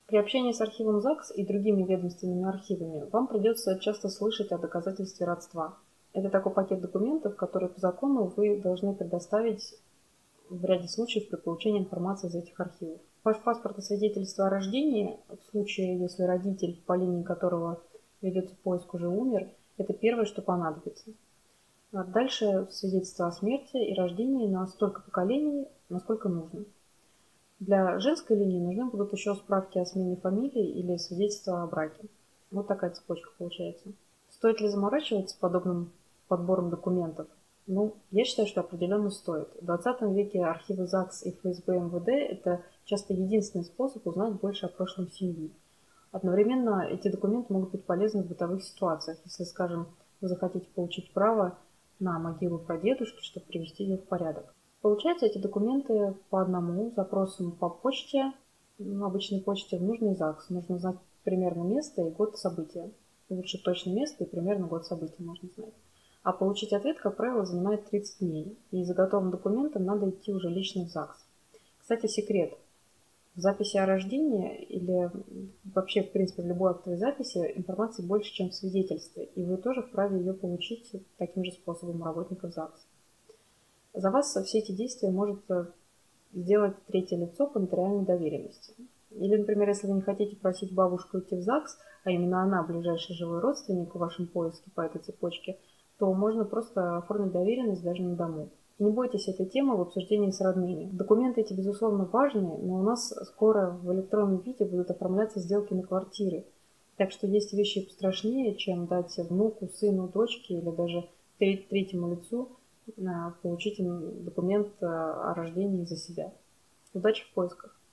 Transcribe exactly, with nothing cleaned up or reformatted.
При общении с архивом ЗАГС и другими ведомственными архивами вам придется часто слышать о доказательстве родства. Это такой пакет документов, который по закону вы должны предоставить в ряде случаев при получении информации из этих архивов. Ваш паспорт и свидетельство о рождении, в случае, если родитель, по линии которого ведется поиск, уже умер, это первое, что понадобится. А дальше свидетельство о смерти и рождении на столько поколений, насколько нужно. Для женской линии нужны будут еще справки о смене фамилии или свидетельство о браке. Вот такая цепочка получается. Стоит ли заморачиваться подобным подбором документов? Ну, я считаю, что определенно стоит. В двадцатом веке архивы ЗАГС и ФСБ эм вэ дэ – это часто единственный способ узнать больше о прошлом семьи. Одновременно эти документы могут быть полезны в бытовых ситуациях, если, скажем, вы захотите получить право на могилу прадедушки, чтобы привести ее в порядок. Получаются эти документы по одному запросу по почте, ну, обычной почте, в нужный ЗАГС. Нужно знать примерно место и год события. Лучше точно место и примерно год события можно знать. А получить ответ, как правило, занимает тридцать дней. И за готовым документом надо идти уже лично в ЗАГС. Кстати, секрет. В записи о рождении или вообще, в принципе, в любой актовой записи информации больше, чем в свидетельстве. И вы тоже вправе ее получить таким же способом у работников ЗАГС. За вас все эти действия может сделать третье лицо по нотариальной доверенности. Или, например, если вы не хотите просить бабушку идти в ЗАГС, а именно она ближайший живой родственник в вашем поиске по этой цепочке, то можно просто оформить доверенность даже на дому. Не бойтесь этой темы в обсуждении с родными. Документы эти, безусловно, важные, но у нас скоро в электронном виде будут оформляться сделки на квартиры. Так что есть вещи пострашнее, чем дать внуку, сыну, дочке или даже третьему лицу получить документ о рождении за себя. Удачи в поисках!